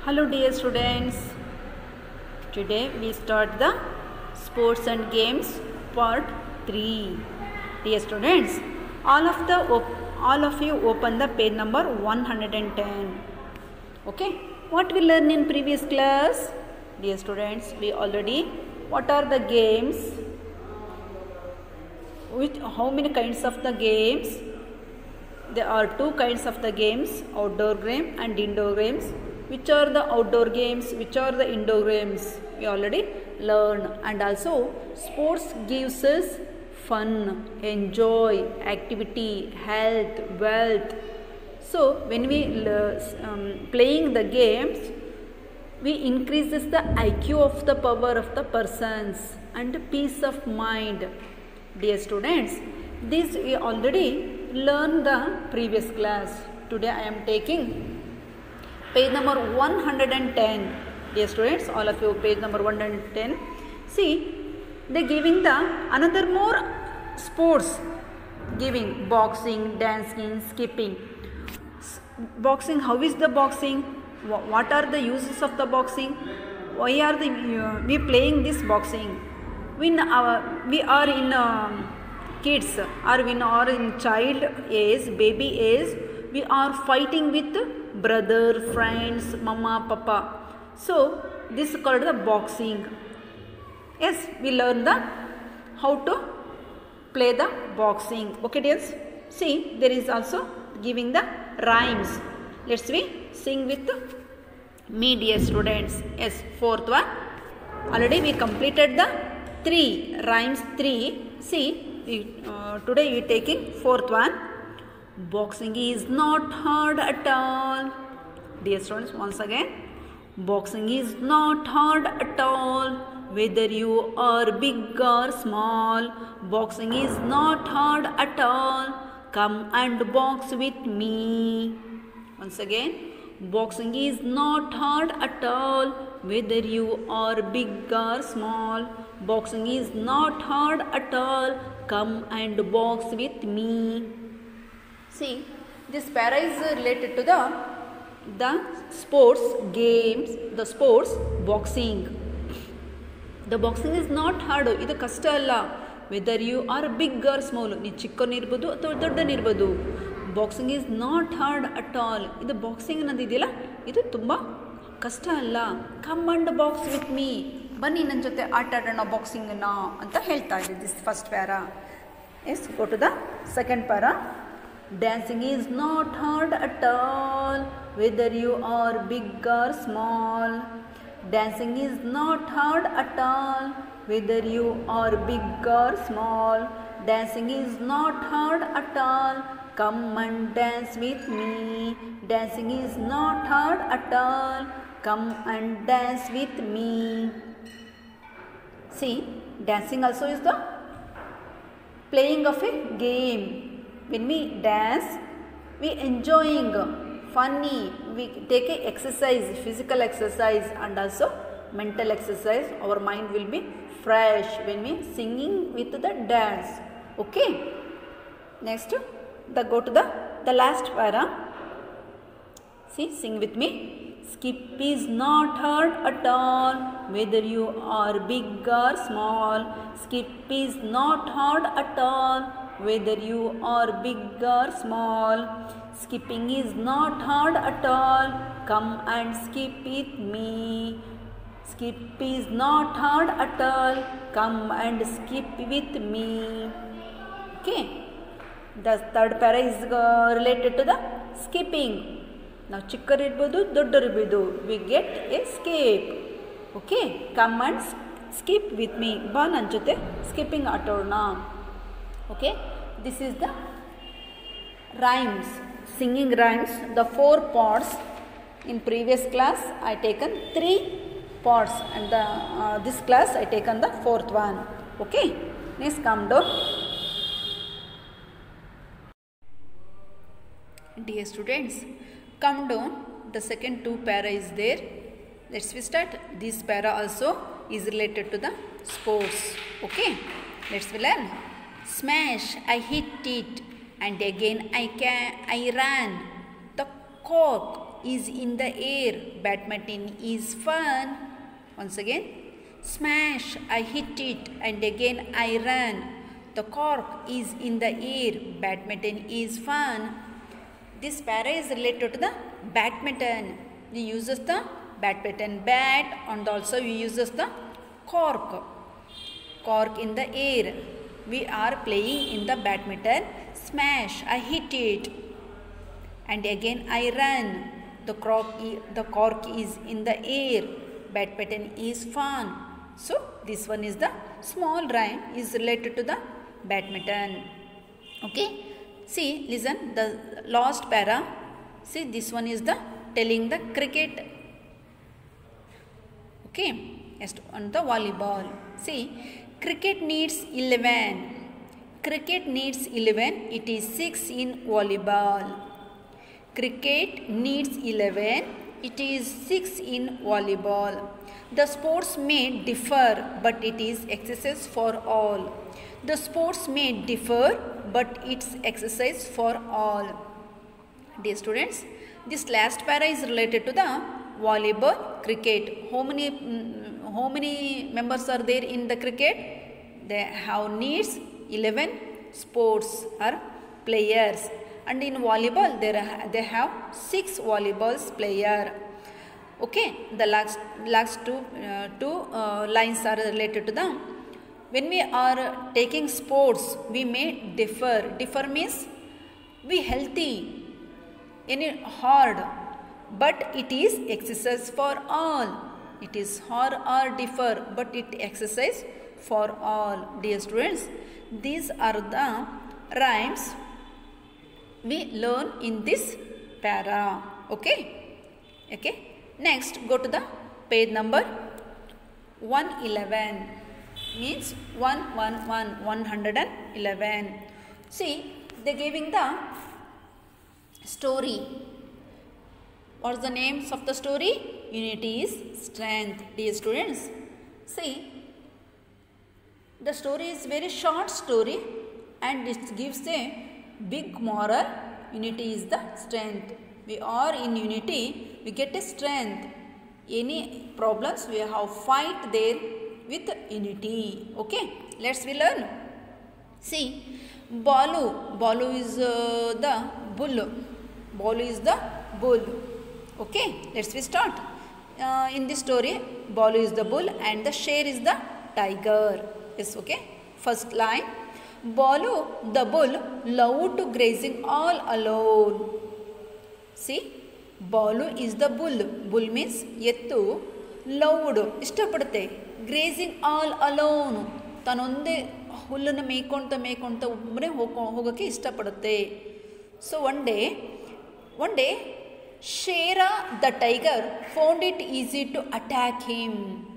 Hello dear students, today we start the sports and games part 3. Dear students, all of you open the page number 110. Okay, what we learned in previous class? Dear students, what are the games? How many kinds of the games? There are two kinds of the games, outdoor game and indoor games. Which are the outdoor games, which are the indoor games? We already learned. And also sports gives us fun, enjoy, activity, health, wealth. So when we playing the games, we increases the IQ of the power of the persons and peace of mind. Dear students, this we already learned the previous class. Today I am taking page number 110. Dear students, all of you page number 110. See, they giving the another more sports, giving boxing, dancing, skipping. Boxing, how is the boxing? What are the uses of the boxing? Why are we playing this boxing? When we are in kids or when are in child age, baby age, we are fighting with brother, friends, mama, papa. So this is called the boxing. Yes, we learn the how to play the boxing. Okay, dears. See, there is also giving the rhymes. Let's sing with me, dear students. Yes, fourth one. Already we completed the 3 rhymes. 3. See, today we taking fourth one. Boxing is not hard at all. Dear students, once again, boxing is not hard at all. Whether you are big or small, boxing is not hard at all. Come and box with me. Once again, boxing is not hard at all. Whether you are big or small, boxing is not hard at all. Come and box with me. See, this para is related to the sports games, the sports boxing. The boxing is not hard. Idu kasta alla. Whether you are big or small, ni chikkon irbodu atho doddan irbodu. Boxing is not hard at all. Idu boxing annadu idiyalla, idu tumba kasta alla. Come and box with me. Banni ನನ್ನ ಜೊತೆ ಆಟ ಆಡೋಣ boxing ಅಂತ ಹೇಳ್ತಾ ಇದೆ this first para. Yes, go to the second para. Dancing is not hard at all, whether you are big or small. Dancing is not hard at all, whether you are big or small. Dancing is not hard at all, come and dance with me. Dancing is not hard at all, come and dance with me. See, dancing also is the playing of a game. When we dance, we enjoying, funny, we take a exercise, physical exercise and also mental exercise. Our mind will be fresh when we singing with the dance. Okay. Next, go to the last para. See, sing with me. Skip is not hard at all, whether you are big or small. Skip is not hard at all, whether you are big or small. Skipping is not hard at all, come and skip with me. Skip is not hard at all, come and skip with me. Okay. The third para is related to the skipping. Now chikkar irbodu, doddar irbodu, we get a skip. Okay, come and skip with me. Ba nan jote skipping aatodona. Okay, this is the rhymes, singing rhymes, the 4 parts. In previous class I taken 3 parts and this class I taken the 4th one. Okay, next come down. Dear students, come down, the second 2 para is there. Let's start. This para also is related to the sports. Okay, let's learn. Smash, I hit it, and again I ran. The cock is in the air. Badminton is fun. Once again. Smash, I hit it and again I ran. The cork is in the air. Badminton is fun. This para is related to the badminton. We uses the badminton bat and also we uses the cork. Cork in the air. We are playing in the badminton. Smash, I hit it and again I ran. The cork is in the air. Badminton is fun. So this one is the small rhyme is related to the badminton. Okay. See, listen the last para. See, this one is the telling the cricket. Okay. Next on the volleyball. See, cricket needs 11. Cricket needs 11. It is 6 in volleyball. Cricket needs 11. It is 6 in volleyball. The sports may differ, but it is exercise for all. The sports may differ, but it's exercise for all. Dear students, this last para is related to the volleyball, cricket. How many members are there in the cricket? They have needs 11 sports or players. And in volleyball, they have 6 volleyballs player. Okay, the last two lines are related to them. When we are taking sports, we may differ. Differ means we healthy, any hard, but it is exercise for all. It is hard or differ, but it exercise for all. Dear students, these are the rhymes we learn in this para. Okay. Okay. Next, go to the page number 111. Means 111. See, they giving the story. What's the names of the story? Unity is strength. Dear students, see, the story is very short story and it gives a big moral. Unity is the strength. We are in unity, we get a strength. Any problems we have fight there with unity. Okay, let's we learn. See, Balu is the bull. Balu is the bull. Okay, let's we start. In this story, Balu is the bull and the Sher is the tiger. Yes, okay. First line, Balu the bull loved to grazing all alone. See, Balu is the bull. Bull means yettu, loved, ಇಷ್ಟಪಡುತ್ತೆ. Grazing all alone. ತಾನೊಂದೇ ಹುಲ್ಲನ್ನು ಮೇಯ್ಕೊಂತ ಒಬ್ಬನೇ ಹೋಗೋಕ್ಕೆ ಇಷ್ಟಪಡುತ್ತೆ. So one day, Shera the tiger found it easy to attack him.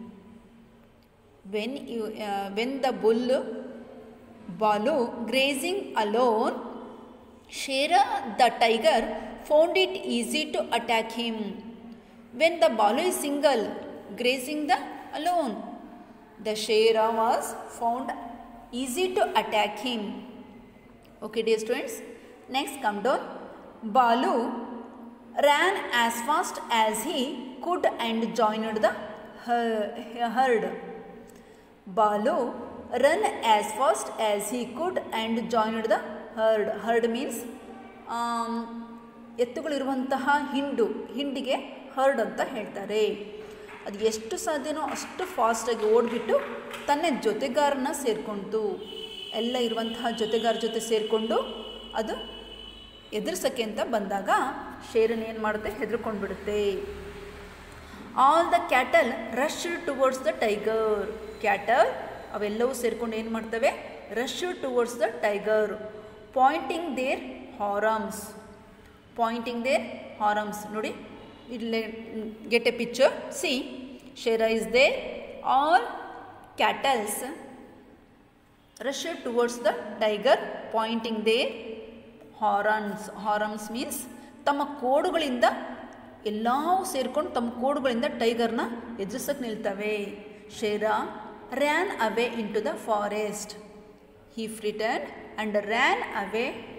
When the bull Balu grazing alone, Shera the tiger found it easy to attack him. When the Balu is single, grazing the alone, the Shera was found easy to attack him. Okay, dear students. Next, come down. Balu ran as fast as he could and joined the herd. Balu ran as fast as he could and joined the herd. Herd means ಎತ್ತುಗಳಿರುವಂತಹ ಹಿಂಡಿಗೆ herd ಅಂತ ಹೇಳ್ತಾರೆ. ಅದು ಎಷ್ಟು ಸಾಧ್ಯನೋ ಅಷ್ಟು ಫಾಸ್ಟಾಗಿ ಓಡಿಬಿಟ್ಟು ತನ್ನ ಜೊತೆಗಾರನ ಸೇರಿಕೊಂಡು ಎಲ್ಲ ಇರುವಂತಹ ಜೊತೆಗಾರ ಜೊತೆ ಸೇರಿಕೊಂಡು ಅದು ಎದುರಿಸೋಕ್ಕೆ ಅಂತ ಬಂದಾಗ ಶೇರನ್ ಏನು ಮಾಡುತ್ತೆ, ಹೆದರ್ಕೊಂಡು ಬಿಡುತ್ತೆ. All the cattle rush towards the tiger. Cattle ಅವೆಲ್ಲವೂ ಸೇರಿಕೊಂಡು ಏನು ಮಾಡ್ತವೆ, rush towards the tiger, pointing their horns. Pointing their horns. ನೋಡಿ, ಇಲ್ಲಿ ಗೆಟ್ ಎ ಪಿಕ್ಚರ್. ಸಿ, ಶೇರ is there. All cattles rush towards the tiger pointing their horns. Horns means ತಮ್ಮ ಕೋಡುಗಳಿಂದ ಎಲ್ಲವೂ ಸೇರಿಕೊಂಡು ತಮ್ಮ ಕೋಡುಗಳಿಂದ ಟೈಗರ್ನ ಎದುರಿಸಕ್ಕೆ ನಿಲ್ತವೆ. ಶೇರ ran away into the forest. He frightened and ran away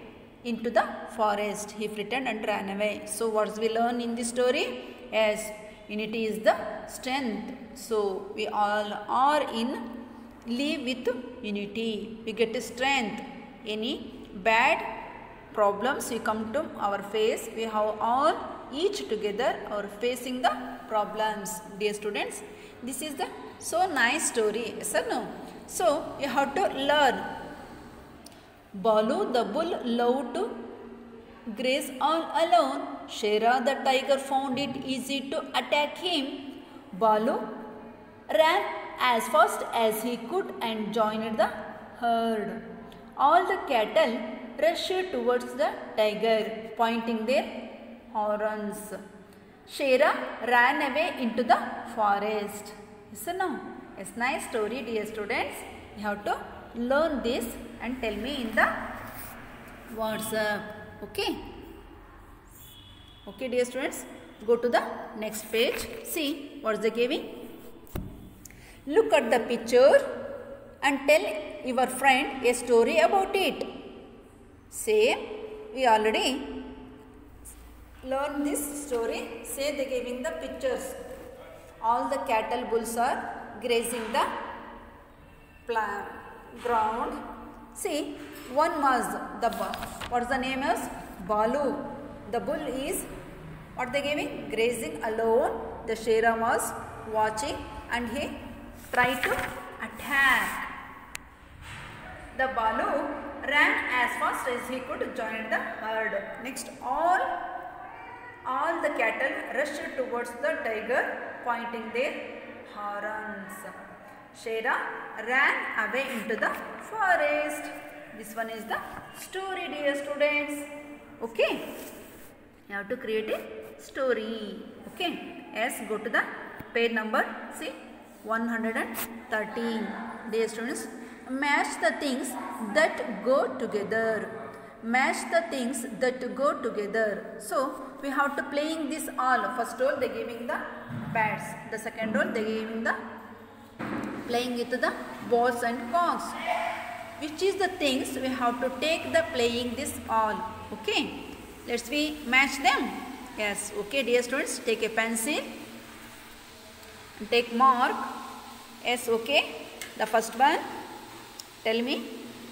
into the forest. He flitted and ran away. So what we learn in this story? Yes, unity is the strength. So we all are in live with unity. We get strength. Any bad problems we come to our face, we have all each together are facing the problems. Dear students, this is the so nice story, yes or no? So you have to learn. Balu the bull loved to graze all alone. Shera the tiger found it easy to attack him. Balu ran as fast as he could and joined the herd. All the cattle rushed towards the tiger, pointing their horns. Shera ran away into the forest. Yes or no? It's a nice story, dear students. You have to learn this and tell me in the WhatsApp. Okay? Okay, dear students. Go to the next page. See what they giving. Look at the picture and tell your friend a story about it. Say, we already learned this story. Say they giving the pictures. All the cattle bulls are grazing the ground. See, one was the what's the name is Balu. The bull is what they giving grazing alone. The Shera was watching and he tried to attack. The Balu ran as fast as he could join the herd. Next, all the cattle rushed towards the tiger, pointing their horns. Shera ran away into the forest. This one is the story, dear students. Okay, you have to create a story. Okay, yes, go to the page number, see, 113. Dear students, match the things that go together. Match the things that go together. So we have to playing this all. First role they giving the bats. The second role they giving the playing with the balls and cocks. Which is the things we have to take the playing this all. Okay, let's we match them. Yes, okay, dear students, take a pencil and take mark. Yes, okay, the first one, tell me.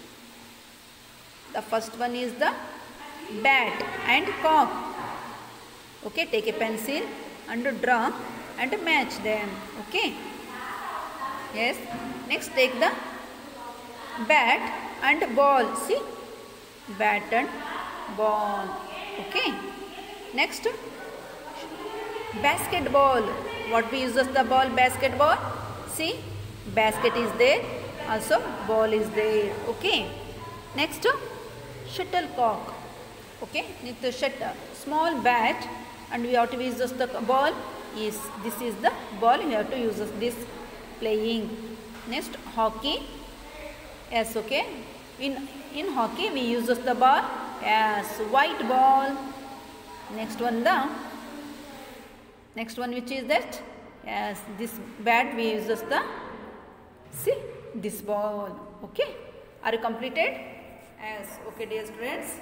The first one is the bat and cock. Okay, take a pencil and draw and match them. Okay. Yes. Next, take the bat and ball. See, bat and ball. Okay. Next, basketball. What we use as the ball? Basketball. See, basket is there. Also, ball is there. Okay. Next, shuttlecock. Okay. Next, small bat, and we have to use the ball. Yes, this is the ball. We have to use this playing. Next, hockey. Yes, okay. In hockey, we use the ball. Yes, white ball. Next one, which is that? Yes, this bat we use the, see, this ball. Okay. Are you completed? Yes. Okay, dear students.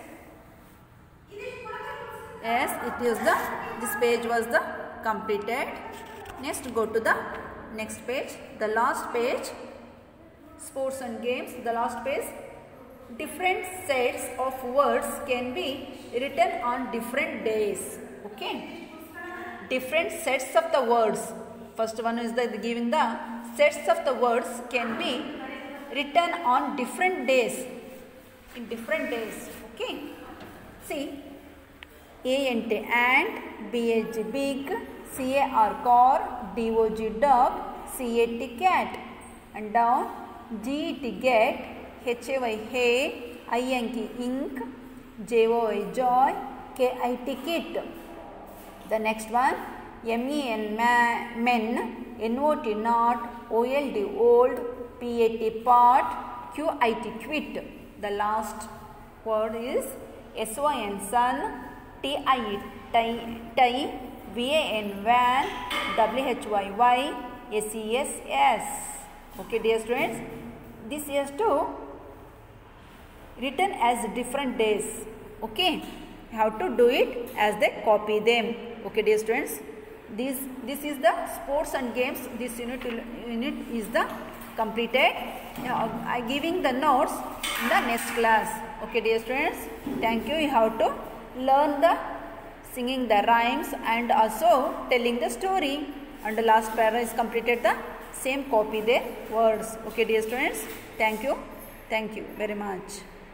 Yes, it is the, this page was the completed. Next, go to the next page, the last page, sports and games, the last page. Different sets of words can be written on different days. Okay, different sets of the words. First one is the giving the sets of the words can be written on different days. In different days. Okay, see, A ante ant, B H big, C A R car, D O G dog, C A T cat, and down G E T get, H A Y hay, I N K ink, J O I joy, K I T kit. The next one, M E N men, N O T not, O L D old, P A T pot, Q I T quit. The last word is S Y N sun, T I E tie, V A N van, W H Y Y, S E S S. Okay, dear students, this is to written as different days. Okay, you have to do it as they copy them. Okay dear students, this is the sports and games. This unit is the completed. I giving the notes in the next class. Okay dear students, thank you. You have to learn the singing the rhymes and also telling the story, and the last para is completed the same copy their words. Okay dear students, thank you very much.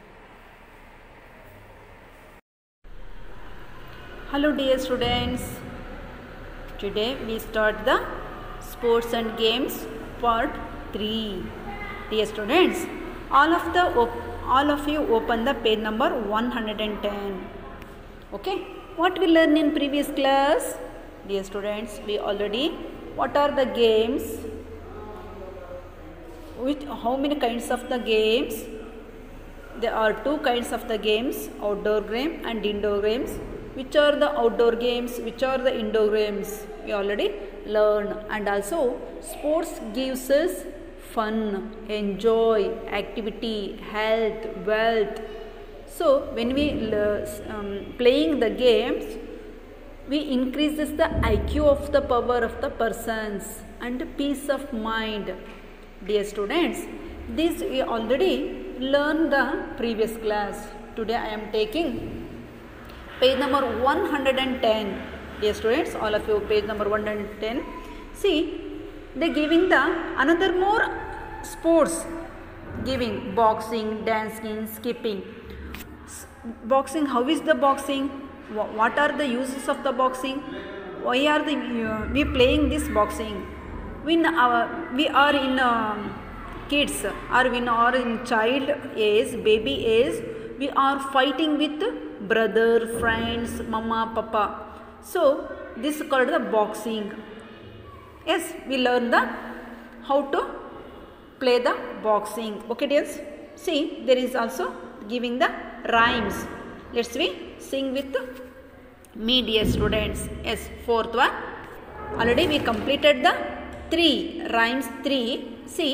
Hello dear students, today we start the sports and games part 3. Dear students, all of you open the page number 110. Okay, what we learned in previous class? Dear students, we already, what are the games, with how many kinds of the games? There are 2 kinds of the games, outdoor game and indoor games. Which are the outdoor games, which are the indoor games? We already learned. And also sports gives us fun, enjoy, activity, health, wealth. So when we playing the games, we increases the IQ of the power of the persons and peace of mind. Dear students, this we already learned the previous class. Today I am taking page number 110. Dear students, all of you page number 110. See, they giving the another more sports, giving boxing, dancing, skipping. Boxing, how is the boxing? What are the uses of the boxing? Why are we playing this boxing? When we are in kids, or when are in child age, baby age, we are fighting with brother, friends, mama, papa. So this is called the boxing. Yes, we learn the how to play the boxing. Okay dears, see, there is also giving the rhymes. Let's we sing with me dear students. Yes, 4th one already we completed the 3 rhymes 3. See,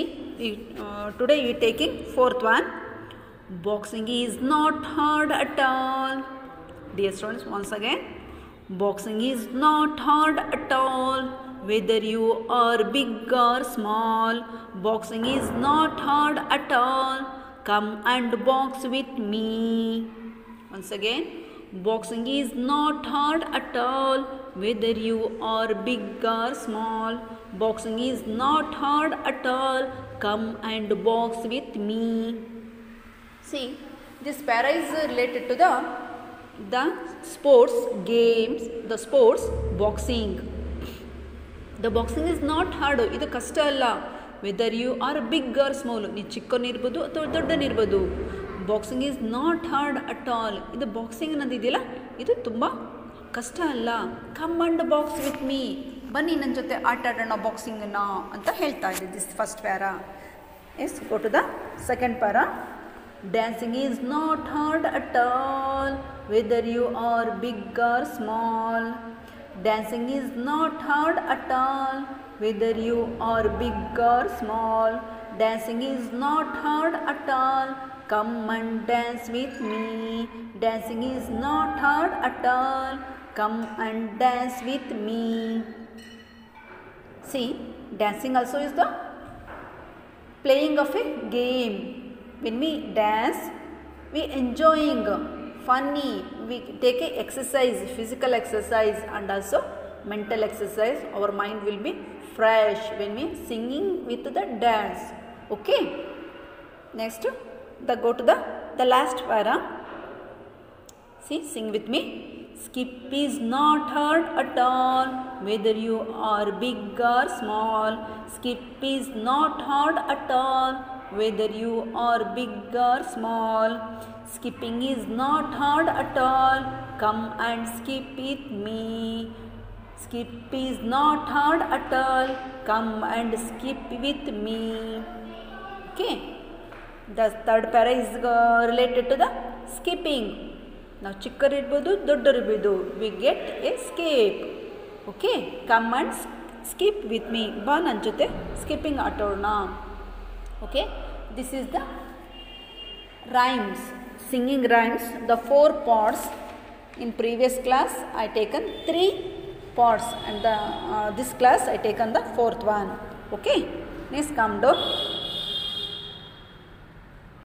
today we taking 4th one. Boxing is not hard at all. Dear students, once again, boxing is not hard at all. Whether you are big or small, boxing is not hard at all. Come and box with me. Once again, boxing is not hard at all. Whether you are big or small, boxing is not hard at all. Come and box with me. See, this para is related to the sports games, the sports boxing. The boxing is not hard. ಇದು ಕಷ್ಟ ಅಲ್ಲ. Whether you are big or small, ನೀ ಚಿಕ್ಕನಿರ್ಬೋದು ಅಥವಾ ದೊಡ್ಡನಿರ್ಬೋದು, boxing is not hard at all. ಇದು boxing ಅನ್ನೋದು ಇದೆಯಲ್ಲ, ಇದು ತುಂಬ ಕಷ್ಟ ಅಲ್ಲ. Come and box with me, ಬನ್ನಿ ನನ್ನ ಜೊತೆ ಆಟ ಆಡೋಣ ಬಾಕ್ಸಿಂಗನ್ನು ಅಂತ ಹೇಳ್ತಾ ಇದೆ. This first para. Yes, go to the second para. Dancing is not hard at all, whether you are big or small. Dancing is not hard at all, whether you are big or small. Dancing is not hard at all. Come and dance with me. Dancing is not hard at all. Come and dance with me. See, dancing also is the playing of a game. When we dance, we enjoying, funny, we take a exercise, physical exercise and also mental exercise. Our mind will be fresh when we singing with the dance. Okay. Next, go to the last para. See, sing with me. Skip is not hard at all, whether you are big or small. Skip is not hard at all, whether you are big or small. Skipping is not hard at all. Come and skip with me. Skip is not hard at all. Come and skip with me. Okay. The third para is related to the skipping. Now, chikkar irbodu, doddar irbodu, we get a skip. Okay. Come and skip with me. Ba nan jote skipping ಆಟೋಣ. Okay. This is the rhymes. singing rhymes, the 4 parts. In previous class I taken 3 parts and this class I taken the 4th one. Okay, please come down.